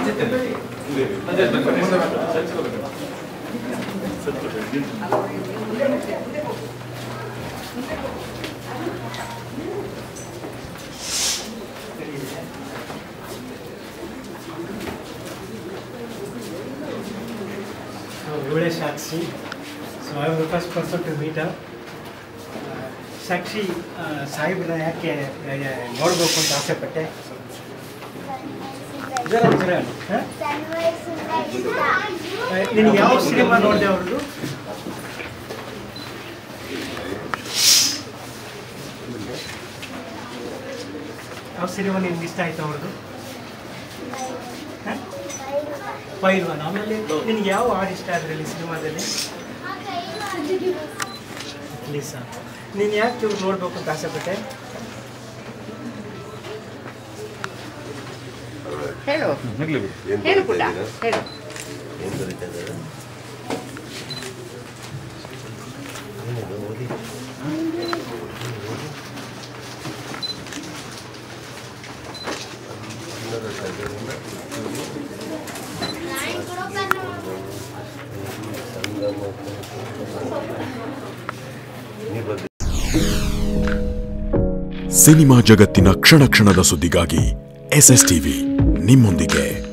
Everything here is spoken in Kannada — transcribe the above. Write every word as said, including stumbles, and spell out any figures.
Sakshi. So I am the first person to meet her. Uh, Sakshi Sahibna ಯಾಕೆ ನೋಡಬೇಕು ಅಂತ ಆಸೆ ಪಟ್ಟೆ? ಜರ ಜರ ನಿನಗೆ ಯಾವ ಸಿನಿಮಾ ನೋಡಿದೆ ಅವ್ರದ್ದು? ಯಾವ ಸಿನಿಮಾ ನಿಮ್ಗೆ ಇಷ್ಟ ಆಯ್ತು ಅವ್ರದ್ದು? ಪೈಲ್ವಾನ್. ಆಮೇಲೆ ನಿನಗೆ ಯಾವ ಹಾಡು ಇಷ್ಟ ಅದರಲ್ಲಿ ಸಿನಿಮಾದಲ್ಲಿ? ಲೀಸಾ. ನೀನು ಯಾಕೆ ಇವ್ರು ನೋಡ್ಬೇಕು ಅಂತ ಆಸೆ ಪಟ್ಟೆ? ಹೇಳು ಹೇಳು ಪುಟ್ಟ ಹೇಳು. ಸಿನಿಮಾ ಜಗತ್ತಿನ ಕ್ಷಣ ಕ್ಷಣದ ಸುದ್ದಿಗಾಗಿ ಎಸ್ ಎಸ್ ಟಿವಿ ನಿಮ್ಮೊಂದಿಗೆ.